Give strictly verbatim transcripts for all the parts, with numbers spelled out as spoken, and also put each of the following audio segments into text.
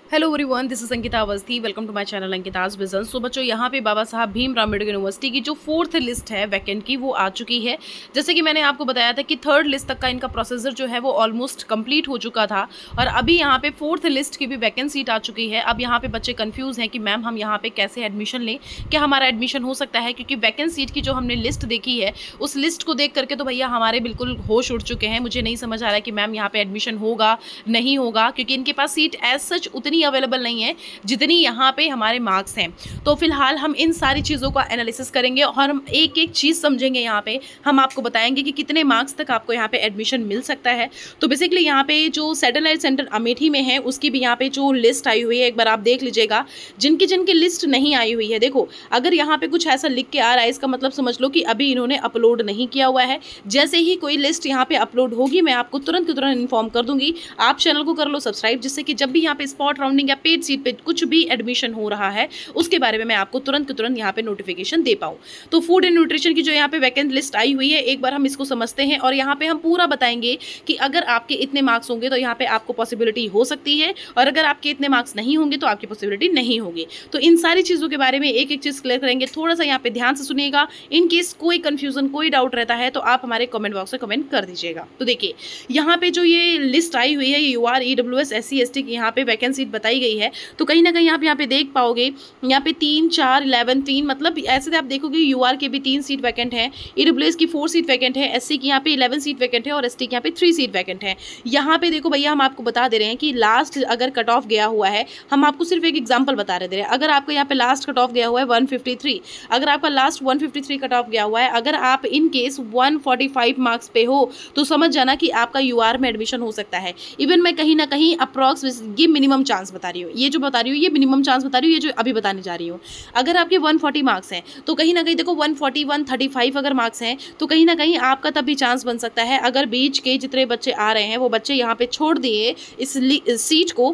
Hello everyone, this is Ankita Awasthi. Welcome to my channel Ankita's vision. सो बच्चों, यहाँ पे बाबा साहब भीमराव अम्बेडकर यूनिवर्सिटी की जो फोर्थ लिस्ट है वैकेंट की वो आ चुकी है। जैसे कि मैंने आपको बताया था कि थर्ड लिस्ट तक का इनका प्रोसीजर जो है वो ऑलमोस्ट कंप्लीट हो चुका था और अभी यहाँ पे फोर्थ लिस्ट की भी वैकेंट सीट आ चुकी है। अब यहाँ पे बच्चे कंफ्यूज हैं कि मैम हम यहाँ पे कैसे एडमिशन लें, क्या हमारा एडमिशन हो सकता है, क्योंकि वैकेंट सीट की जो हमने लिस्ट देखी है उस लिस्ट को देख करके तो भैया हमारे बिल्कुल होश उड़ चुके हैं। मुझे नहीं समझ आ रहा है कि मैम यहाँ पे एडमिशन होगा नहीं होगा, क्योंकि इनके पास सीट एज सच उतनी अवेलेबल नहीं है जितनी यहाँ पे हमारे मार्क्स हैं। तो फिलहाल हम इन सारी चीज़ों का एनालिसिस करेंगे और हम एक एक चीज़ समझेंगे। यहाँ पे हम आपको बताएंगे कि कितने मार्क्स तक आपको यहाँ पे एडमिशन मिल सकता है। तो बेसिकली यहाँ पे जो सैटेलाइट सेंटर अमेठी में है उसकी भी यहाँ पे जो लिस्ट आई हुई है एक बार आप देख लीजिएगा। जिनकी जिनकी लिस्ट नहीं आई हुई है, देखो अगर यहाँ पे कुछ ऐसा लिख के आ रहा है इसका मतलब समझ लो कि अभी इन्होंने अपलोड नहीं किया हुआ है। जैसे ही कोई लिस्ट यहाँ पे अपलोड होगी मैं आपको तुरंत के तुरंत इन्फॉर्म कर दूंगी। आप चैनल को कर लो सब्सक्राइब, जिससे कि जब भी यहाँ पे स्पॉट राउंडिंग या पेड सीट पे कुछ भी एडमिशन हो रहा है उसके बारे में मैं आपको तुरंत के तुरंत यहाँ पे नोटिफिकेशन दे पाऊँ। तो फूड एंड न्यूट्रिशन की जो यहाँ पे वैकेंट लिस्ट आई हुई है एक बार हम इसको समझते हैं और यहाँ पे हम पूरा बताएंगे कि अगर आपके इतने मार्क्स होंगे तो यहाँ पे आपको पॉसिबिलिटी हो सकती है और अगर आपके इतने मार्क्स नहीं होंगे तो आपकी पॉसिबिलिटी नहीं होगी। तो इन सारी चीज़ों के बारे में एक एक चीज़ क्लियर करेंगे। थोड़ा सा यहाँ पे ध्यान से सुनिएगा। इन केस कोई कंफ्यूजन कोई डाउट रहता है तो आप हमारे कमेंट बॉक्स में कमेंट कर दीजिएगा। तो देखिए यहाँ पे जो ये लिस्ट आई हुई है U R E W S S C S T की यहाँ पे वैकेंसी बताई गई है। तो कहीं ना कहीं आप यहाँ पे देख पाओगे यहाँ पे तीन चार इलेवन तीन मतलब ऐसे आप देखोगे यू आर के भी तीन सीट वैकेंट है, ई डब्ल्यू एस की फोर सीट वैकेंट है, एस सी की यहाँ पे इलेवन सीट वैकेंट है और एस टी की यहाँ पे थ्री सीट वैकेंट है। यहाँ पे देखो भैया हम आपको बता दे रहे हैं कि लास्ट अगर कट ऑफ गया हुआ है, हम आपको सिर्फ एक एग्जाम्पल बता रहे हैं। अगर आपका यहाँ पे लास्ट कट ऑफ गया हुआ है वन फिफ्टी थ्री, अगर आपका last one fifty three cut off गया हुआ है, अगर आप in case one forty five marks पे हो तो समझ जाना कि आपका यू आर में एडमिशन हो सकता है। इवन मैं कहीं ना कहीं अप्रॉक्स ये मिनिमम चांस बता रही हूँ, ये जो बता रही हूँ ये मिनिमम चांस बता रही हूँ, ये जो अभी बताने जा रही हूँ। अगर आपके वन फोर्टी मार्क्स हैं तो कहीं ना कहीं देखो one forty one thirty five अगर मार्क्स हैं तो कहीं ना कहीं आपका तब भी चांस बन सकता है। अगर बीच के जितने बच्चे आ रहे हैं वो बच्चे यहाँ पे छोड़ दिए इस सीट को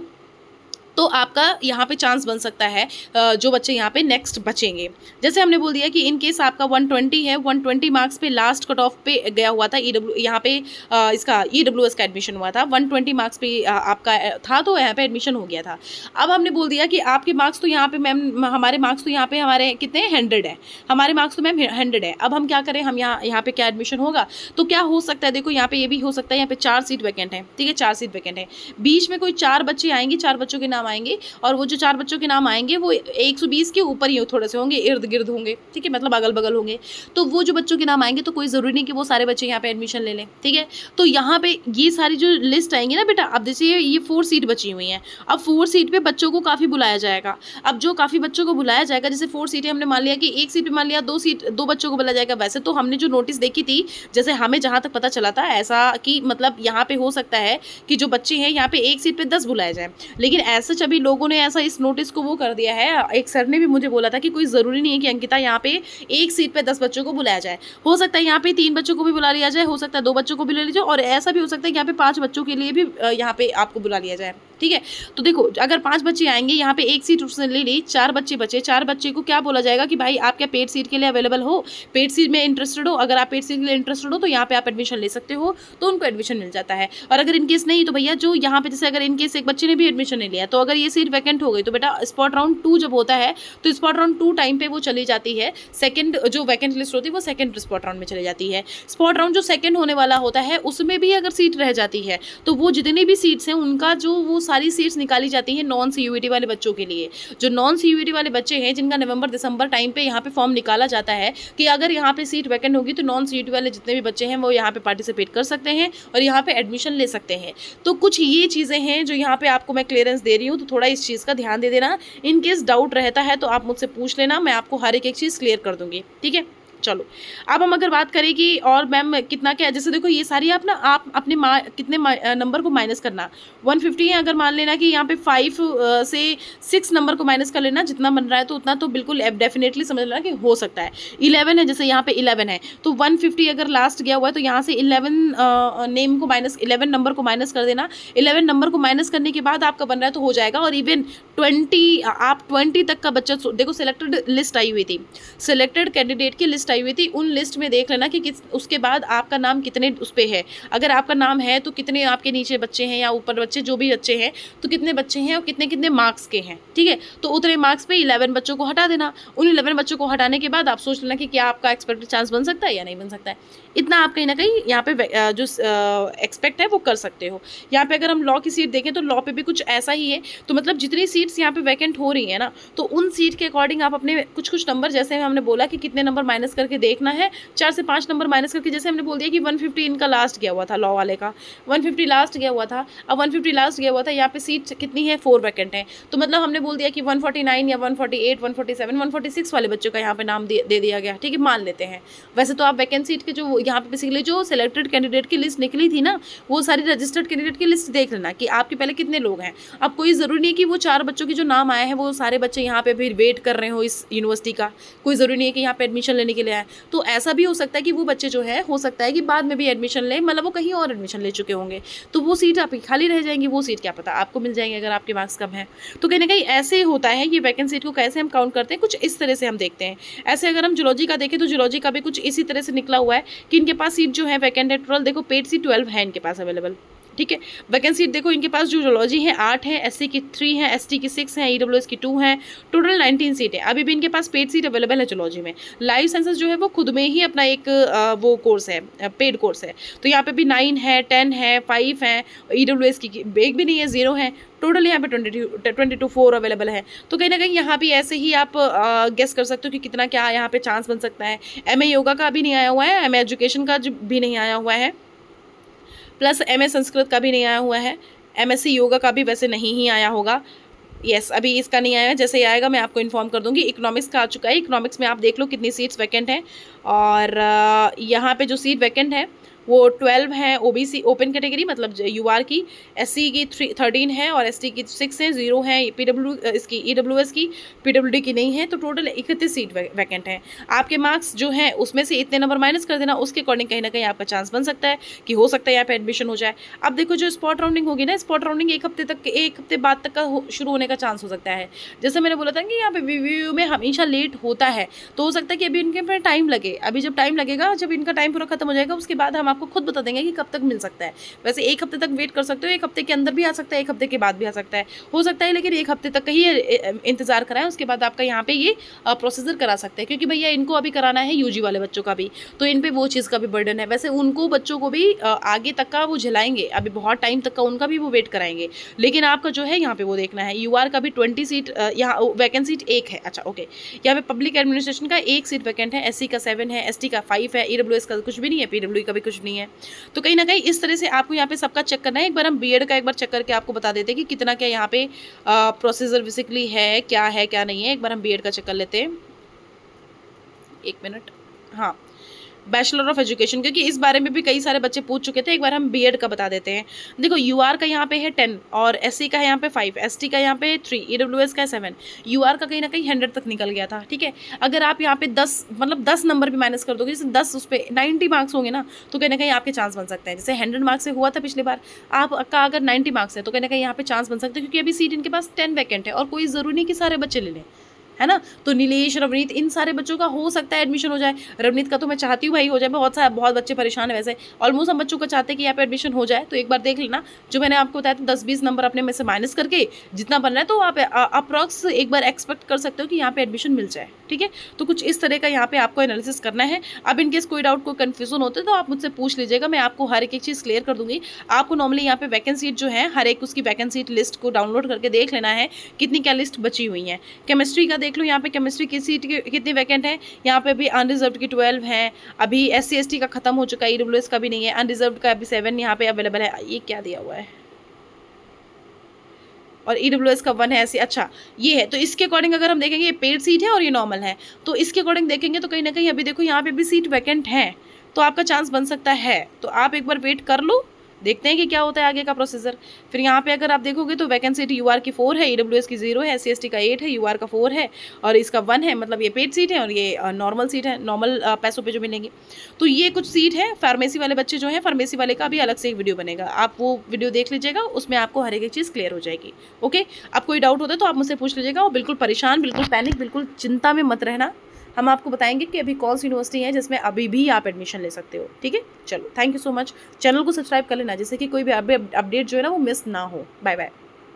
तो आपका यहाँ पे चांस बन सकता है जो बच्चे यहाँ पे नेक्स्ट बचेंगे। जैसे हमने बोल दिया कि इन केस आपका वन ट्वेंटी है, वन ट्वेंटी मार्क्स पे लास्ट कट ऑफ पे गया हुआ था, ई डब्ल्यू यहाँ पे इसका ई डब्ल्यू एस का एडमिशन हुआ था, वन ट्वेंटी मार्क्स पे आपका था तो यहाँ पे एडमिशन हो गया था। अब हमने बोल दिया कि आपके मार्क्स तो यहाँ पे मैम हमारे मार्क्स तो यहाँ पे हमारे कितने हंड्रेड है, हमारे मार्क्स तो मैम हंड्रेड है। अब हम क्या करें, हम यहाँ यहाँ पे क्या एडमिशन होगा तो क्या हो सकता है, देखो यहाँ पे ये भी हो सकता है। यहाँ पे चार सीट वैकेंट है, ठीक है, चार सीट वैकेंट है। बीच में कोई चार बच्चे आएंगे, चार बच्चों के नाम आएंगे और वो जो चार बच्चों के नाम आएंगे वो एक सौ बीस के ऊपर ही थोड़े से होंगे, इर्द गिर्द होंगे, ठीक है, मतलब अगल बगल होंगे। तो वो जो बच्चों के नाम आएंगे तो कोई ज़रूरी नहीं कि वो सारे बच्चे यहाँ पे एडमिशन ले लें, ठीक है। तो यहाँ पे ये सारी जो लिस्ट आएंगी ना बेटा, अब देखिए ये फोर सीट बची हुई हैं। अब फोर सीट पे बच्चों को काफ़ी बुलाया जाएगा। अब जो काफ़ी बच्चों को बुलाया जाएगा, जैसे फोर सीटें हमने मान लिया कि एक सीट पर मान लिया दो सीट दो बच्चों को बुलाया जाएगा। वैसे तो हमने जो नोटिस देखी थी, जैसे हमें जहाँ तक पता चला था ऐसा कि मतलब यहाँ पे हो सकता है कि जो बच्चे हैं यहाँ पे एक सीट पे दस बुलाए जाए, लेकिन ऐसा सभी लोगों ने ऐसा इस नोटिस को वो कर दिया है। एक सर ने भी मुझे बोला था कि कोई ज़रूरी नहीं है कि अंकिता यहाँ पे एक सीट पे दस बच्चों को बुलाया जाए, हो सकता है यहाँ पे तीन बच्चों को भी बुला लिया जाए, हो सकता है दो बच्चों को भी ले लीजिए और ऐसा भी हो सकता है कि यहाँ पे पाँच बच्चों के लिए भी यहाँ पे आपको बुला लिया जाए, ठीक है। तो देखो अगर पांच बच्चे आएंगे, यहाँ पे एक सीट उसने ले ली, चार बच्चे बचे, चार बच्चे को क्या बोला जाएगा कि भाई आप क्या पेड सीट के लिए अवेलेबल हो, पेड सीट में इंटरेस्टेड हो। अगर आप पेड सीट के लिए इंटरेस्टेड हो तो यहाँ पे आप एडमिशन ले सकते हो, तो उनको एडमिशन मिल जाता है। और अगर इनकेस नहीं तो भैया जो यहाँ पे जैसे अगर इनकेस एक बच्चे ने भी एडमिशन नहीं लिया तो अगर ये सीट वैकेंट हो गई तो बेटा स्पॉट राउंड टू जब होता है तो स्पॉट राउंड टू टाइम पे वो चली जाती है। सेकंड जो वैकेंट लिस्ट होती है वो सेकंड स्पॉट राउंड में चली जाती है। स्पॉट राउंड जो सेकंड होने वाला होता है उसमें भी अगर सीट रह जाती है तो वो जितनी भी सीट्स हैं उनका जो वो सारी सीट्स निकाली जाती है नॉन सीयूईटी वाले बच्चों के लिए। जो नॉन सीयूईटी वाले बच्चे हैं जिनका नवंबर दिसंबर टाइम पे यहाँ पे फॉर्म निकाला जाता है कि अगर यहाँ पे सीट वैकेंट होगी तो नॉन सीयूईटी वाले जितने भी बच्चे हैं वो यहाँ पे पार्टिसिपेट कर सकते हैं और यहाँ पे एडमिशन ले सकते हैं। तो कुछ ये चीज़ें हैं जो यहाँ पे आपको मैं क्लियरेंस दे रही हूँ, तो थोड़ा इस चीज़ का ध्यान दे देना। इन केस डाउट रहता है तो आप मुझसे पूछ लेना, मैं आपको हर एक एक चीज़ क्लियर कर दूंगी, ठीक है। चलो अब हम अगर बात करें कि और मैम कितना क्या, जैसे देखो ये सारी आप ना आप अपने मा, कितने नंबर को माइनस करना, वन फिफ्टी है, अगर मान लेना कि यहाँ पे फाइव से सिक्स नंबर को माइनस कर लेना, जितना बन रहा है तो उतना तो बिल्कुल डेफिनेटली समझ लेना कि हो सकता है। इलेवन है, जैसे यहाँ पे इलेवन है तो वन फिफ्टी अगर लास्ट गया हुआ है तो यहाँ से इलेवन नेम को माइनस इलेवन नंबर को माइनस कर देना। इलेवन नंबर को माइनस करने के बाद आपका बन रहा है तो हो जाएगा। और इवन ट्वेंटी आप ट्वेंटी तक का बच्चा देखो, सिलेक्टेड लिस्ट आई हुई थी, सिलेक्टेड कैंडिडेट की लिस्ट आई हुई थी उन लिस्ट में देख लेना कि किस उसके बाद आपका नाम कितने उस पर है। अगर आपका नाम है तो कितने आपके नीचे बच्चे हैं या ऊपर बच्चे, जो भी बच्चे हैं तो कितने बच्चे हैं और कितने कितने मार्क्स के हैं, ठीक है। तो उतने मार्क्स पे इलेवन बच्चों को हटा देना। उन इलेवन बच्चों को हटाने के बाद आप सोच लेना कि क्या आपका एक्सपेक्टेड चांस बन सकता है या नहीं बन सकता है। इतना आप कहीं ना कहीं यहाँ पे जो एक्सपेक्ट है वो कर सकते हो। यहाँ पे अगर हम लॉ की सीट देखें तो लॉ पे भी कुछ ऐसा ही है। तो मतलब जितनी सीट्स यहाँ पे वैकेंट हो रही है ना, तो उन सीट के अकॉर्डिंग आप अपने कुछ कुछ नंबर, जैसे हमने बोला कि कितने नंबर माइनस करके देखना है, चार से पाँच नंबर माइनस करके, जैसे हमने बोल दिया कि वन फिफ्टी इनका लास्ट गया हुआ था, लॉ वाले का वन फिफ्टी लास्ट गया हुआ था। अब वन फिफ्टी लास्ट गया हुआ था, यहाँ पे सीट कितनी है, फोर वैकेंट है। तो मतलब हमने बोल दिया कि वन फोर्टी नाइन या one forty eight, one forty seven, one forty six वाले बच्चों का यहाँ पे नाम दे, दे दिया गया, ठीक है, मान लेते हैं। वैसे तो आप वैकेंट सीट के जो यहाँ पे बेसिकली जो सिलेक्टेड कैंडिडेट की लिस्ट निकली थी ना, वो सारी रजिस्टर्ड कैंडिडेट की लिस्ट देख लेना कि आपके पहले कितने लोग हैं। अब कोई ज़रूरी नहीं है कि वो चार बच्चों की जो नाम आए हैं वो सारे बच्चे यहाँ पे भी वेट कर रहे हो इस यूनिवर्सिटी का, कोई ज़रूरी नहीं है कि यहाँ पे एडमिशन लेने के लिए आए। तो ऐसा भी हो सकता है कि वो बच्चे जो है हो सकता है कि बाद में भी एडमिशन लें, मतलब वो कहीं और एडमिशन ले चुके होंगे, तो वो सीट आपकी खाली रह जाएंगी। वो सीट क्या पता आपको मिल जाएंगे अगर आपके मार्क्स कम है। तो कहीं ना कहीं ऐसे होता है। ये वैकेंट सीट को कैसे हम काउंट करते हैं, कुछ इस तरह से हम देखते हैं। ऐसे अगर हम जूलॉजी का देखें तो जूलॉजी का भी कुछ इसी तरह से निकला हुआ है कि इनके पास सीट जो है वैकेंट है टोटल, देखो पेड सीट ट्वेल्व है इनके पास अवेलेबल, ठीक है। वैकेंट सीट देखो इनके पास जो जूलॉजी है आठ है, एससी की थ्री है, एसटी की सिक्स है, ईडब्ल्यूएस की टू है, टोटल नाइनटीन सीट है। अभी भी इनके पास पेड सीट अवेलेबल है जूलॉजी में। लाइफ साइंसेस जो है वो खुद में ही अपना एक आ, वो कोर्स है, पेड कोर्स है, तो यहाँ पे भी नाइन है, टेन है, फाइव है, ईडब्ल्यूएस की एक भी नहीं है, जीरो है, टोटल यहाँ पे twenty two twenty two four available है। तो कहीं ना कहीं यहाँ भी ऐसे ही आप गेस कर सकते हो कि कितना क्या यहाँ पे चांस बन सकता है। एम ए योगा का भी नहीं आया हुआ है, एम ए एजुकेशन का भी नहीं आया हुआ है, प्लस एम ए संस्कृत का भी नहीं आया हुआ है, एम एस सी योगा का भी वैसे नहीं ही आया होगा। यस yes, अभी इसका नहीं आया है, जैसे ही आएगा मैं आपको इन्फॉर्म कर दूंगी। इकोनॉमिक्स का आ चुका है। इकोनॉमिक्स में आप देख लो कितनी सीट्स वैकेंट हैं, और यहाँ पे जो सीट वैकेंट है वो ट्वेल्व है, ओबीसी ओपन कैटेगरी मतलब यूआर की, एससी की थ्री थर्टीन है और एसटी की सिक्स है, जीरो है, पीडब्ल्यू इसकी ईडब्ल्यूएस की, पीडब्ल्यूडी की नहीं है। तो टोटल इकतीस सीट वैकेंट है। आपके मार्क्स जो हैं उसमें से इतने नंबर माइनस कर देना, उसके अकॉर्डिंग कहीं ना कहीं आपका चांस बन सकता है कि हो सकता है यहाँ पे एडमिशन हो जाए। अब देखो जो स्पॉट राउंडिंग होगी ना, स्पॉट राउंडिंग एक हफ्ते तक एक हफ्ते बाद तक का हो, शुरू होने का चांस हो सकता है। जैसे मैंने बोला था कि यहाँ पे रिव्यू में हमेशा लेट होता है, तो हो सकता है कि अभी इनके पर टाइम लगे। अभी जब टाइम लगेगा, जब इनका टाइम पूरा खत्म हो जाएगा, उसके बाद हम आपको खुद बता देंगे कि कब तक मिल सकता है। वैसे एक हफ्ते तक वेट कर सकते हो, एक हफ्ते के अंदर भी आ सकता है, एक हफ्ते के बाद भी आ सकता है, हो सकता है, लेकिन एक हफ्ते तक ही इंतजार कराएं, उसके बाद आपका यहाँ पे ये प्रोसीजर करा सकते हैं। क्योंकि भैया इनको अभी कराना है यूजी वाले बच्चों का भी, तो इन पे वो चीज़ का भी बर्डन है। वैसे उनको बच्चों को भी आगे तक का वो झेलाएंगे, अभी बहुत टाइम तक का उनका भी वो वेट कराएंगे, लेकिन आपका जो है यहाँ पे वो देखना है। यूआर का भी ट्वेंटी सीट यहाँ वैकेंट सीट एक है, अच्छा ओके। यहाँ पे पब्लिक एडमिनिस्ट्रेशन का एक सीट वैकेंट है, एससी का सेवन है, एसटी का फाइव है, ईडब्ल्यूएस का कुछ भी नहीं है, पीडब्ल्यू का भी कुछ नहीं है। तो कहीं ना कहीं इस तरह से आपको यहाँ पे सबका चेक करना है। एक बार हम बीएड का एक बार चेक करके आपको बता देते हैं कि कितना क्या यहाँ पे प्रोसीजर बेसिकली है, क्या है क्या नहीं है। एक बार हम बीएड का चेक कर लेते हैं, एक मिनट। हाँ, बैचलर ऑफ एजुकेशन, क्योंकि इस बारे में भी कई सारे बच्चे पूछ चुके थे, एक बार हम बीएड का बता देते हैं। देखो यूआर का यहाँ पे है टेन और एससी का यहाँ पे फाइव, एसटी का यहाँ पे थ्री, ईडब्ल्यूएस का सेवन, यूआर का कहीं ना कहीं हंड्रेड तक निकल गया था, ठीक है। अगर आप यहाँ पे दस मतलब दस नंबर भी माइनस कर दोगे, जैसे दस उस पर नाइन्टी मार्क्स होंगे ना, तो कहीं ना कहीं आपके चांस बन सकते हैं। जैसे हंड्रेड मार्क्स से हुआ था पिछली बार, आपका अगर नाइन्टी मार्क्स है तो कहीं ना कहीं यहाँ पे चांस बन सकते हैं, क्योंकि अभी सीट इनके पास टेन वैकेंट है और कोई ज़रूरी नहीं कि सारे बच्चे ले लें, है ना। तो नीलेश, रवनीत, इन सारे बच्चों का हो सकता है एडमिशन हो जाए। रवनीत का तो मैं चाहती हूँ भाई हो जाए, बहुत सारे बहुत बच्चे परेशान है। वैसे ऑलमोस्ट हम बच्चों का चाहते हैं कि यहाँ पे एडमिशन हो जाए। तो एक बार देख लेना, जो मैंने आपको बताया था दस बीस नंबर अपने में से माइनस करके जितना बन रहा है, तो आप अप्रॉक्स एक बार एक्सपेक्ट कर सकते हो कि यहाँ पे एडमिशन मिल जाए, ठीक है। तो कुछ इस तरह का यहाँ पे आपको एनालिसिस करना है। अब इनकेस कोई डाउट, कोई कन्फ्यूजन होते तो आप मुझसे पूछ लीजिएगा, मैं आपको हर एक एक चीज़ क्लियर कर दूंगी। आपको नॉर्मली यहाँ पे वैकेंट सीट जो है, हर एक उसकी वैकेंट सीट लिस्ट को डाउनलोड करके देख लेना है कितनी क्या लिस्ट बची हुई है। केमिस्ट्री का देख लो, यहाँ पे केमिस्ट्री की सीट कितनी वैकेंट है, यहाँ पे भी अनरिजर्व्ड की ट्वेल्व है। अभी एस सी एस टी का खत्म हो चुका है, ईडब्ल्यूएस का भी नहीं है, अनरिजर्व्ड का अभी सेवन यहाँ पे अवेलेबल है। ये क्या दिया हुआ है, और ईडब्ल्यूएस का वन है ऐसे, अच्छा ये है। तो इसके अकॉर्डिंग अगर हम देखेंगे, ये पेड सीट है और ये नॉर्मल है, तो इसके अकॉर्डिंग देखेंगे तो कहीं ना कहीं अभी देखो यहाँ पे भी सीट वैकेंट है, तो आपका चांस बन सकता है। तो आप एक बार वेट कर लो, देखते हैं कि क्या होता है आगे का प्रोसीजर। फिर यहाँ पे अगर आप देखोगे तो वैकेंट सीट यूआर की फोर है, ईडब्ल्यूएस की जीरो है, एस सी एस टी का एट है, यूआर का फोर है और इसका वन है, मतलब ये पेड सीट है और ये नॉर्मल सीट है, नॉर्मल पैसों पे जो मिलेंगी। तो ये कुछ सीट है। फार्मेसी वाले बच्चे जो हैं, फार्मेसी वाले का भी अलग से एक वीडियो बनेगा, आप वो वीडियो देख लीजिएगा, उसमें आपको हर एक चीज़ क्लियर हो जाएगी। ओके, अब कोई डाउट होता है तो आप मुझसे पूछ लीजिएगा, और बिल्कुल परेशान, बिल्कुल पैनिक, बिल्कुल चिंता में मत रहना, हम आपको बताएंगे कि अभी कौन सी यूनिवर्सिटी है जिसमें अभी भी आप एडमिशन ले सकते हो। ठीक है, चलो thank you so much. Channel को सब्सक्राइब कर लेना जिससे कि कोई भी अपडेट जो है ना वो मिस ना हो। Bye bye.